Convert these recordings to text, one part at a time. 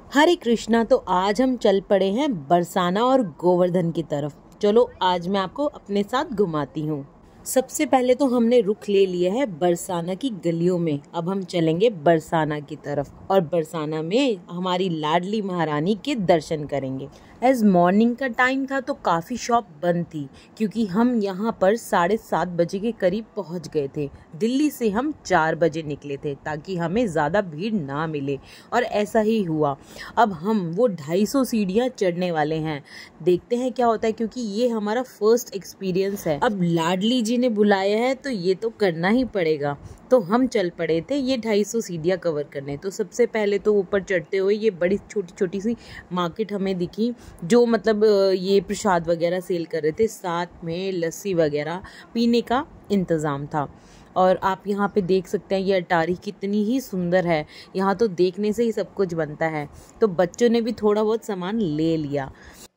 हरे कृष्णा। तो आज हम चल पड़े हैं बरसाना और गोवर्धन की तरफ। चलो आज मैं आपको अपने साथ घुमाती हूँ। सबसे पहले तो हमने रुख ले लिया है बरसाना की गलियों में। अब हम चलेंगे बरसाना की तरफ और बरसाना में हमारी लाडली महारानी के दर्शन करेंगे। एज मॉर्निंग का टाइम था तो काफ़ी शॉप बंद थी, क्योंकि हम यहाँ पर 7:30 बजे के करीब पहुँच गए थे। दिल्ली से हम 4 बजे निकले थे ताकि हमें ज़्यादा भीड़ ना मिले, और ऐसा ही हुआ। अब हम वो 250 सीढ़ियाँ चढ़ने वाले हैं। देखते हैं क्या होता है, क्योंकि ये हमारा फर्स्ट एक्सपीरियंस है। अब लाडली जी ने बुलाया है तो ये तो करना ही पड़ेगा। तो हम चल पड़े थे ये 250 सीढ़ियाँ कवर करने। तो सबसे पहले तो ऊपर चढ़ते हुए ये बड़ी छोटी छोटी सी मार्केट हमें दिखी, जो मतलब ये प्रसाद वगैरह सेल कर रहे थे। साथ में लस्सी वगैरह पीने का इंतज़ाम था। और आप यहाँ पे देख सकते हैं ये अटारी कितनी ही सुंदर है। यहाँ तो देखने से ही सब कुछ बनता है। तो बच्चों ने भी थोड़ा बहुत सामान ले लिया।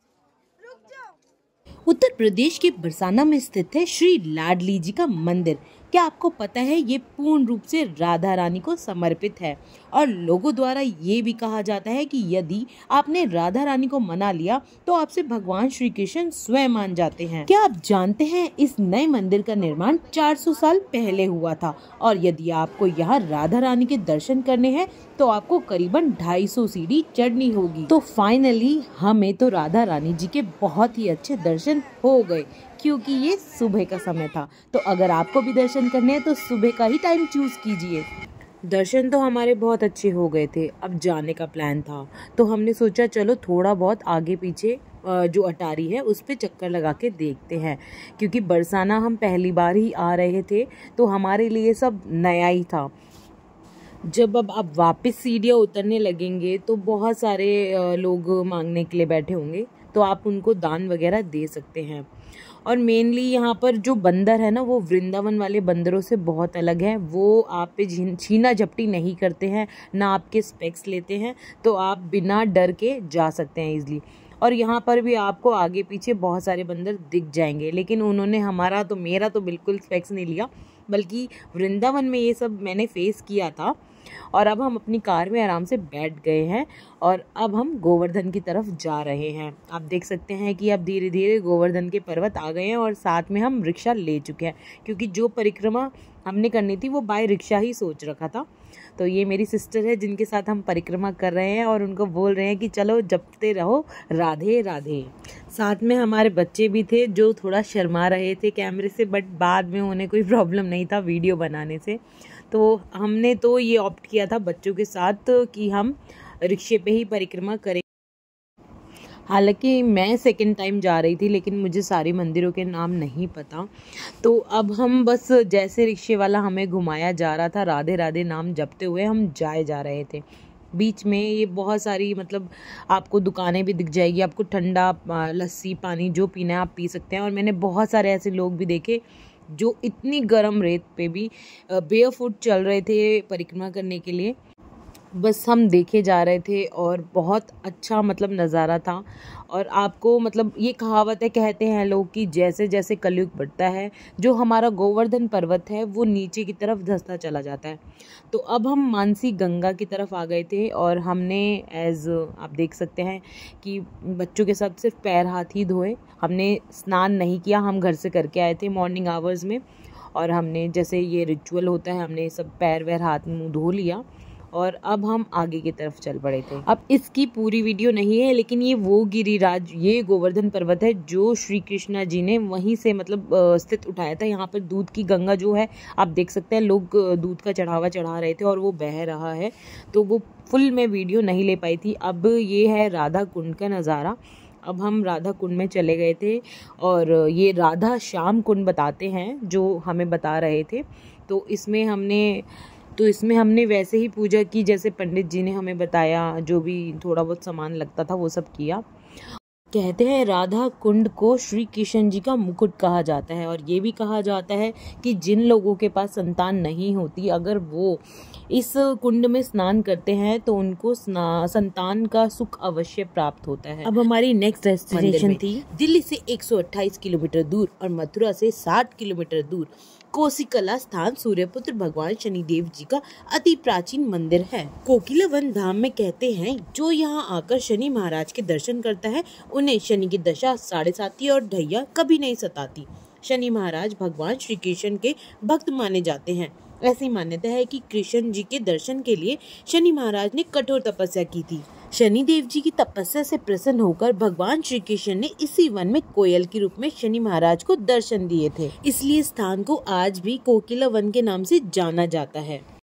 उत्तर प्रदेश के बरसाना में स्थित है श्री लाडली जी का मंदिर। क्या आपको पता है ये पूर्ण रूप से राधा रानी को समर्पित है, और लोगों द्वारा ये भी कहा जाता है कि यदि आपने राधा रानी को मना लिया तो आपसे भगवान श्री कृष्ण स्वयं मान जाते हैं। क्या आप जानते हैं इस नए मंदिर का निर्माण 400 साल पहले हुआ था, और यदि आपको यहाँ राधा रानी के दर्शन करने हैं तो आपको करीबन 250 सीढ़ी चढ़नी होगी। तो फाइनली हमें तो राधा रानी जी के बहुत ही अच्छे दर्शन हो गए, क्योंकि ये सुबह का समय था। तो अगर आपको भी दर्शन करने हैं तो सुबह का ही टाइम चूज कीजिए। दर्शन तो हमारे बहुत अच्छे हो गए थे। अब जाने का प्लान था तो हमने सोचा चलो थोड़ा बहुत आगे पीछे जो अटारी है उस पे चक्कर लगा के देखते हैं, क्योंकि बरसाना हम पहली बार ही आ रहे थे तो हमारे लिए सब नया ही था। जब अब आप वापस सीढ़ियाँ उतरने लगेंगे तो बहुत सारे लोग मांगने के लिए बैठे होंगे, तो आप उनको दान वगैरह दे सकते हैं। और मेनली यहाँ पर जो बंदर है ना, वो वृंदावन वाले बंदरों से बहुत अलग है। वो आप पे छीना झपटी नहीं करते हैं, ना आपके स्पेक्स लेते हैं, तो आप बिना डर के जा सकते हैं इजली। और यहाँ पर भी आपको आगे पीछे बहुत सारे बंदर दिख जाएंगे, लेकिन उन्होंने मेरा तो बिल्कुल स्पेक्स नहीं लिया, बल्कि वृंदावन में ये सब मैंने फेस किया था। और अब हम अपनी कार में आराम से बैठ गए हैं और अब हम गोवर्धन की तरफ जा रहे हैं। आप देख सकते हैं कि अब धीरे धीरे गोवर्धन के पर्वत आ गए हैं, और साथ में हम रिक्शा ले चुके हैं, क्योंकि जो परिक्रमा हमने करनी थी वो बाय रिक्शा ही सोच रखा था। तो ये मेरी सिस्टर है जिनके साथ हम परिक्रमा कर रहे हैं, और उनको बोल रहे हैं कि चलो जपते रहो राधे राधे। साथ में हमारे बच्चे भी थे जो थोड़ा शर्मा रहे थे कैमरे से, बट बाद में उन्हें कोई प्रॉब्लम नहीं था वीडियो बनाने से। तो हमने तो ये ऑप्ट किया था बच्चों के साथ कि हम रिक्शे पे ही परिक्रमा करें। हालांकि मैं सेकंड टाइम जा रही थी, लेकिन मुझे सारे मंदिरों के नाम नहीं पता। तो अब हम बस जैसे रिक्शे वाला हमें घुमाया जा रहा था, राधे राधे नाम जपते हुए हम जा रहे थे। बीच में ये बहुत सारी मतलब आपको दुकानें भी दिख जाएगी, आपको ठंडा लस्सी पानी जो पीना है आप पी सकते हैं। और मैंने बहुत सारे ऐसे लोग भी देखे जो इतनी गर्म रेत पे भी बेयरफुट चल रहे थे परिक्रमा करने के लिए। बस हम देखे जा रहे थे और बहुत अच्छा मतलब नज़ारा था। और आपको मतलब ये कहावत है, कहते हैं लोग कि जैसे जैसे कलयुग बढ़ता है, जो हमारा गोवर्धन पर्वत है वो नीचे की तरफ धंसता चला जाता है। तो अब हम मानसी गंगा की तरफ आ गए थे, और हमने आप देख सकते हैं कि बच्चों के साथ सिर्फ पैर हाथ ही धोए। हमने स्नान नहीं किया, हम घर से करके आए थे मॉर्निंग आवर्स में। और हमने जैसे ये रिचुअल होता है, हमने सब पैर वैर हाथ मुँह धो लिया, और अब हम आगे की तरफ चल पड़े थे। अब इसकी पूरी वीडियो नहीं है, लेकिन ये वो गिरिराज, ये गोवर्धन पर्वत है जो श्री कृष्णा जी ने वहीं से मतलब स्थित उठाया था। यहाँ पर दूध की गंगा जो है आप देख सकते हैं, लोग दूध का चढ़ावा चढ़ा रहे थे और वो बह रहा है, तो वो फुल में वीडियो नहीं ले पाई थी। अब ये है राधा कुंड का नज़ारा। अब हम राधा कुंड में चले गए थे, और ये राधा श्याम कुंड बताते हैं जो हमें बता रहे थे। तो इसमें हमने वैसे ही पूजा की जैसे पंडित जी ने हमें बताया, जो भी थोड़ा बहुत सामान लगता था वो सब किया। कहते हैं राधा कुंड को श्री कृष्ण जी का मुकुट कहा जाता है, और ये भी कहा जाता है कि जिन लोगों के पास संतान नहीं होती, अगर वो इस कुंड में स्नान करते हैं तो उनको संतान का सुख अवश्य प्राप्त होता है। अब हमारी नेक्स्ट डेस्टिनेशन थी दिल्ली से 128 किलोमीटर दूर और मथुरा से 60 किलोमीटर दूर कोसिकला स्थान सूर्यपुत्र भगवान शनिदेव जी का अति प्राचीन मंदिर है। कोकिलावन धाम में कहते हैं जो यहाँ आकर शनि महाराज के दर्शन करता है उन्हें शनि की दशा, साढ़े साती और ढैया कभी नहीं सताती। शनि महाराज भगवान श्री कृष्ण के भक्त माने जाते हैं। ऐसी मान्यता है कि कृष्ण जी के दर्शन के लिए शनि महाराज ने कठोर तपस्या की थी। शनि देव जी की तपस्या से प्रसन्न होकर भगवान श्री कृष्ण ने इसी वन में कोयल के रूप में शनि महाराज को दर्शन दिए थे। इसलिए स्थान को आज भी कोकिला वन के नाम से जाना जाता है।